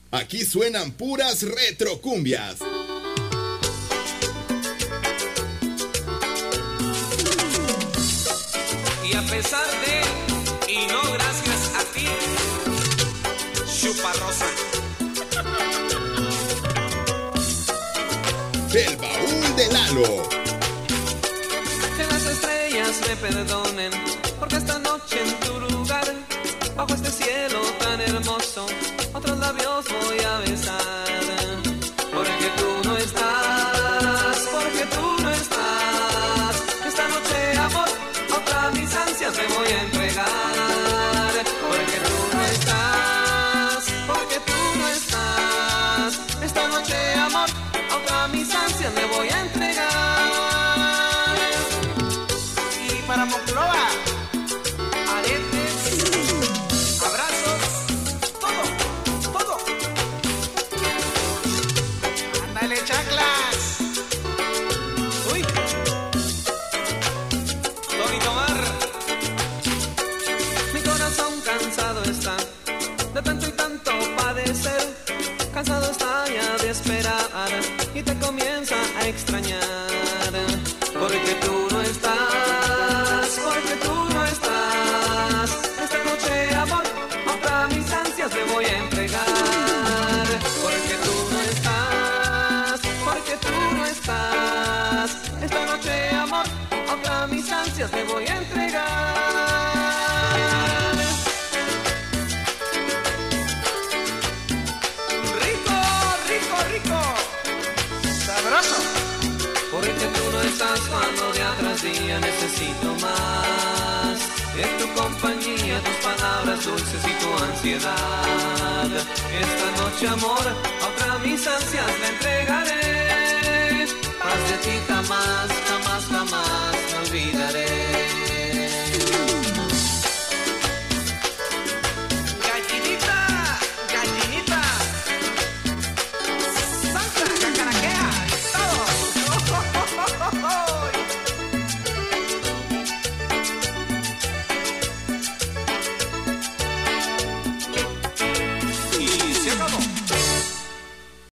Aquí suenan puras retrocumbias. Y a pesar de, y no gracias a ti, Chuparrosa. El baúl de Lalo. Que las estrellas me perdonen, porque esta noche en tu lugar, bajo este cielo tan hermoso, otros labios voy a besar. Porque tú no estás, porque tú no estás. Esta noche, amor, otra mis ansias me voy a entregar. Porque tú no estás, porque tú no estás. Esta noche, amor, otra mis ansias me voy a entregar. Y para Monclova, aretes, abrazos, todo, todo. Ándale, chaclas. Uy. Tony Tomar. Mi corazón cansado está de tanto y tanto padecer. Cansado está ya de esperar y te comienza a extrañar. Porque tú no estás, porque tú no estás. Esta noche, amor, otra mis ansias me voy a entregar. Porque tú no estás, porque tú no estás. Esta noche, amor, otra mis ansias me voy a entregar. Sabroso. Porque tú no estás cuando día tras día necesito más. En tu compañía, tus palabras dulces y tu ansiedad. Esta noche, amor, a otra mis ansias le entregaré. Más de ti jamás, jamás, jamás me olvidaré.